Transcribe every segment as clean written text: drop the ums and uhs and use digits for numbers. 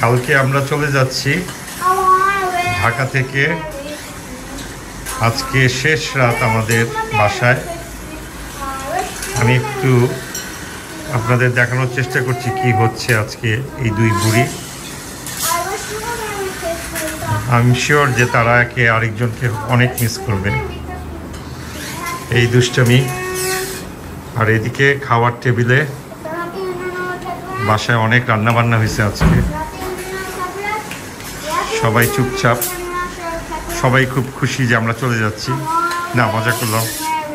কালকে আমরা চলে যাচ্ছি ঢাকা থেকে। আজকে শেষ রাত আমাদের বাসায়। আমি একটু আপনাদের দেখানোর চেষ্টা করছি কি হচ্ছে আজকে এই দুই বুড়ি। আমি শিওর যে তারা একে আরেকজনকে অনেক মিস করবে। এই দুষ্টমি। আর এদিকে খাওয়ার টেবিলে বাসায় অনেক রান্না বান্না হয়েছে আজকে। সবাই চুপচাপ, সবাই খুব খুশি যে আমরা চলে যাচ্ছি। না, মজা করলাম।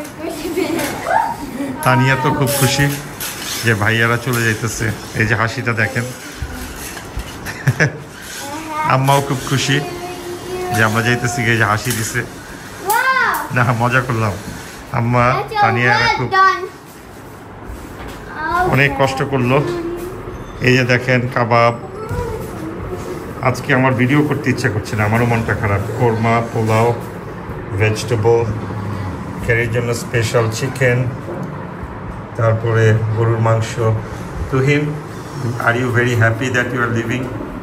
তানিয়া তো খুব খুশি যে ভাইয়ারা চলে যাইতেছে। এই যে হাসিটা দেখেন। আম্মাও খুব খুশি যে আমরা যাইতেছি, এই যে হাসি দিছে। না, মজা করলাম। আম্মা তানিয়ারা খুব অনেক কষ্ট করলো। এই যে দেখেন কাবাব। আজকে আমার ভিডিও করতে ইচ্ছা করছে না, আমারও মনটা খারাপ। কোরমা, পোলাও, ভেজিটেবল, ক্যারির জন্য স্পেশাল চিকেন, তারপরে গরুর মাংস। Tuhin, are you very happy that you are living?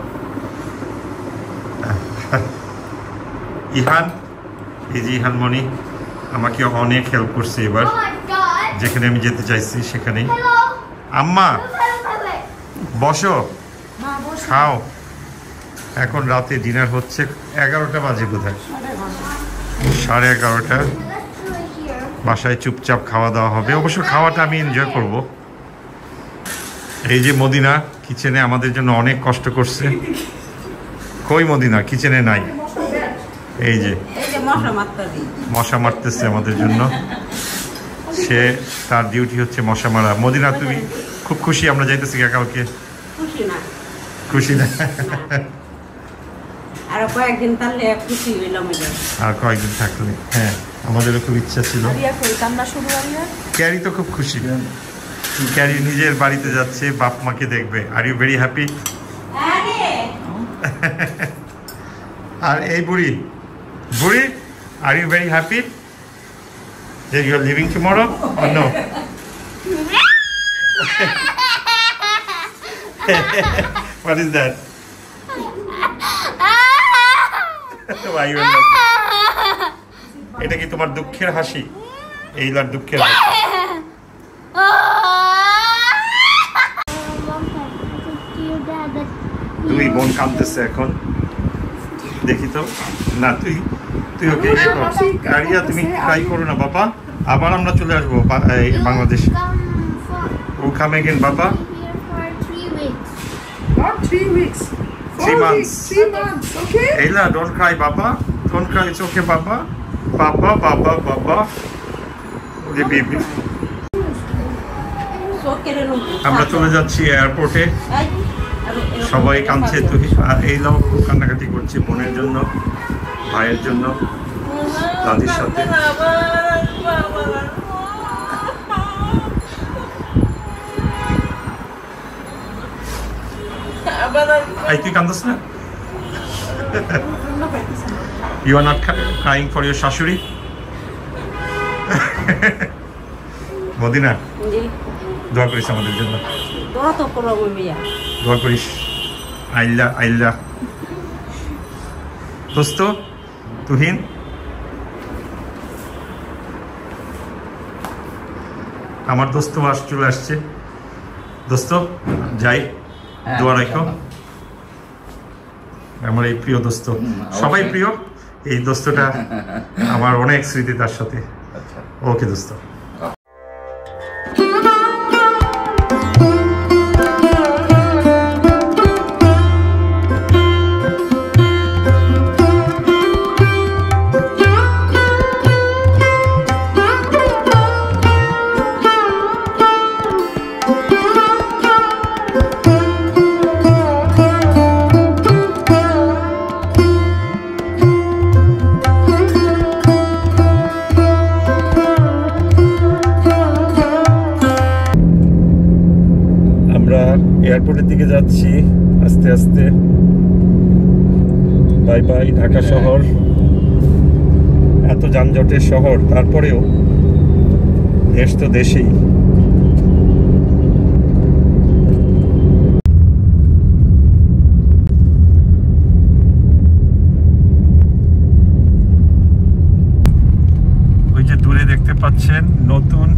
Ihan, এই যে ইহান মনি আমাকে অনেক হেল্প করছে এবার, যেখানে আমি যেতে চাইছি সেখানেই। আম্মা বসো, খাও। এখন রাতে ডিনার হচ্ছে, 11টা বাজে বোধহয়, 11:30। বাসায় চুপচাপ খাওয়া দাওয়া হবে। অবশ্য খাওয়াটা আমি এনজয় করব। এই যে মদিনা কিচেনে আমাদের জন্য অনেক কষ্ট করছে। কই মদিনা? কিচেনে নাই। এই যে মশা মারতেছে আমাদের জন্য। সে তার ডিউটি হচ্ছে মশা মারা। মদিনা, তুমি খুব খুশি আমরা যাইতেছি কালকে? খুশি না? আর কয়েকদিন থাকলে, হ্যাঁ, আমাদেরও খুব ইচ্ছা ছিল। ক্যারি তো খুব খুশি। ক্যারি নিজের বাড়িতে যাচ্ছে, বাপ মাকে দেখবে। Are you very happy? আর এই বুড়ি, are you very happy that you are leaving tomorrow or no? What is that? Why you are laughing? এটা কি তোমার দুঃখের হাসি? এইলার দুঃখের হাসি। তুই বোন কাঁদতেছে এখন, দেখি তো। না, তুই ওকে ইয়ে কর। আরিয়া, তুমি ট্রাই করো না বাবা। আবার আমরা চলে আসবো বাংলাদেশে। We'll come again, Baba. Not 3 weeks. 3 months. 3 months, okay? Ayla, don't cry, Baba. Don't cry, it's okay, Baba. Baba. The baby. আমরা চলে যাচ্ছি এয়ারপোর্টে। সবাই কাঁদছে। তুই এইলাও খুব কান্নাকাটি করছে বোনের জন্য, ভাইয়ের জন্য, দাদির সাথে। তুই কান্দছ না? You are not crying for your শাশুড়ি? মদিনা, দোয়া করিস আমাদের জন্য। দোয়া করিস। আইল্লা দোস্ত তুহিন। আমার দোস্ত চলে আসছে। দোস্ত যাই, দোয়া রাখো। আমার এই প্রিয় দোস্ত, সবাই প্রিয়। এই দোস্তটা আমার অনেক স্মৃতি তার সাথে। ওকে দোস্ত। এয়ারপোর্টের দিকে যাচ্ছি আস্তে আস্তে। বাই বাই ঢাকা শহর। এত যানজটের শহর, তারপরেও দেশ তো দেশেই।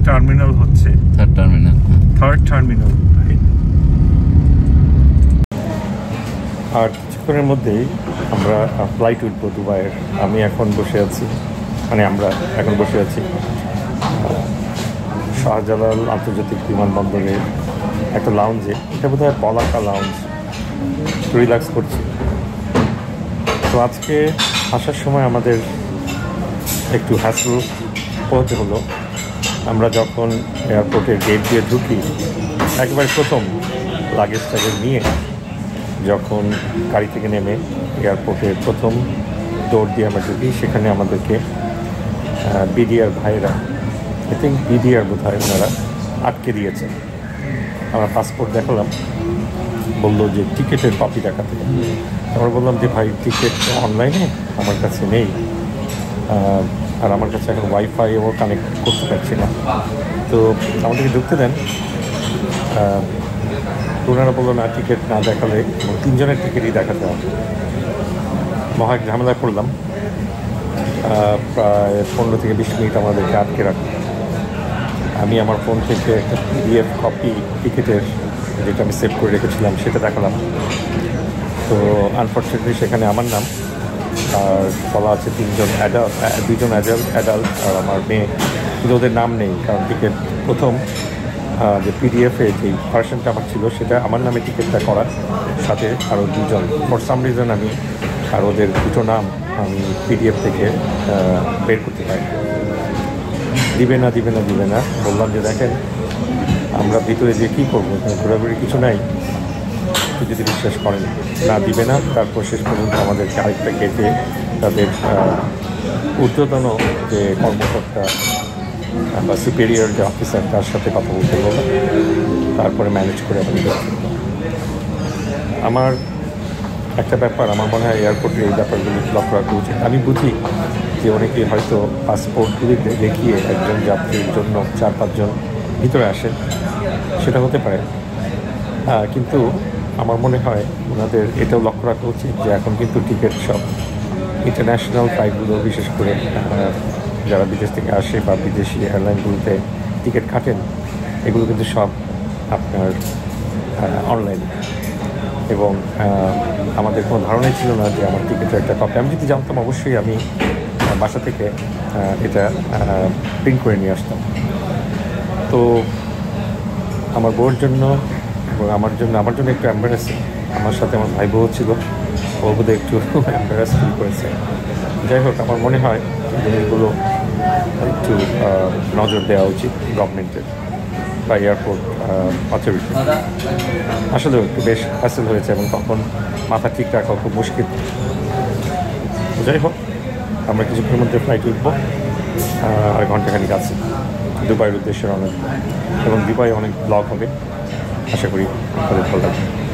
টার্মিনাল হচ্ছে, থার্ড টার্মিনাল। Third terminal. আর কিছুক্ষণের মধ্যেই আমরা ফ্লাইট উঠবো দুবাইয়ের। আমি এখন বসে আছি, মানে আমরা এখন বসে আছি শাহজালাল আন্তর্জাতিক বিমানবন্দরে একটা লাউঞ্জে। এটা বোধ হয় পলাকা লাউঞ্জ। রিল্যাক্স করছি। তো আজকে আসার সময় আমাদের একটু হ্যাসল পোহাতে হলো। আমরা যখন এয়ারপোর্টের গেট দিয়ে ঢুকি, একবার প্রথম লাগেজ টাগেজ নিয়ে যখন গাড়ি থেকে নেমে এয়ারপোর্টের প্রথম দৌড় দিয়ে আমরা ঢুকি, সেখানে আমাদেরকে বিডিআর ভাইরা, আই থিঙ্ক বিডিআর বোধ হয় ওনারা আটকে দিয়েছেন। আমরা পাসপোর্ট দেখালাম, বললো যে টিকিটের কপি দেখাতে। আমরা বললাম যে ভাই টিকিট অনলাইনে আমার কাছে নেই, আর আমার কাছে এখন ওয়াইফাইও কানেক্ট করতে পারছি না, তো আমাদেরকে ঢুকতে দেন। ওনারা বললো না, টিকিট না দেখালে, 3 জনের টিকিটই দেখাতে হবে। মহা এক ঝামেলায় পড়লাম। প্রায় 15 থেকে 20 মিনিট আমাদেরকে আটকে রাখলাম। আমি আমার ফোন থেকে একটা PDF কপি টিকিটের, যেটা আমি সেভ করে রেখেছিলাম, সেটা দেখালাম। তো আনফর্চুনেটলি সেখানে আমার নাম আর বলা আছে 2 জন অ্যাডাল্ট আর আমার মেয়ে, কিন্তু ওদের নাম নেই। কারণ টিকিট প্রথম যে পিডিএফে যেই ভার্সনটা আমার ছিল, সেটা আমার নামে টিকিটটা করা, সাথে আরও 2 জন। ফর সাম রিজন আমি আর ওদের 2টো নাম আমি পিডিএফ থেকে বের করতে পারি। দিবে না। বললাম যে দেখেন, আমরা ভিতরে যে কী করবো, ঘোরাঘুরি কিছু নাই, যদি বিশ্বাস করেন না, দিবে না। তারপর শেষ পর্যন্ত আমাদেরকে আরেকটা গেটে তাদের ঊর্ধ্বতন যে কর্মকর্তা বা সুপেরিয়র যে অফিসার, তার সাথে কথা বলতে বলো। তারপরে ম্যানেজ করে আমি দেখছি। আমার একটা ব্যাপার, আমার মনে হয় এয়ারপোর্টের এই ব্যাপারগুলি লক্ষ্য রাখা উচিত। আমি বুঝি যে অনেকেই হয়তো পাসপোর্টগুলি দেখিয়ে একজন যাত্রীর জন্য 4-5 জন ভিতরে আসেন, সেটা হতে পারে, কিন্তু আমার মনে হয় ওনাদের এটাও লক্ষ্য রাখা উচিত যে এখন কিন্তু টিকিট সব ইন্টারন্যাশনাল ফ্লাইটগুলো, বিশেষ করে যারা বিদেশ থেকে আসে বা বিদেশি এয়ারলাইনগুলোতে টিকিট কাটেন, এগুলো কিন্তু সব আপনার অনলাইন। এবং আমাদের কোনো ধারণাই ছিল না যে আমার টিকিটের একটা কপি, আমি যদি জানতাম অবশ্যই আমি বাসা থেকে এটা প্রিন্ট করে নিয়ে আসতাম। তো আমার বউর জন্য এবং আমার জন্য একটু এম্বারেসিং। আমার সাথে আমার ভাই বউ ছিল, ও বোধহয় একটু এম্বারেস ফিল করেছে। যাই হোক, আমার মনে হয় জিনিসগুলো একটু নজর দেওয়া উচিত গভর্নমেন্টের বা এয়ারপোর্ট অথরিটি। আসলেও একটু বেশ হ্যাসেল হয়েছে এবং তখন মাথা ঠিক রাখা খুব মুশকিল। যাই হোক, আমরা কিছুক্ষণের মধ্যে ফ্লাইট উঠবো, আর ঘন্টাখানিক আছে দুবাইয়ের উদ্দেশ্যে রওনা, এবং দুবাই অনেক ব্লগ হবে, আশা করি ভালো লাগবে।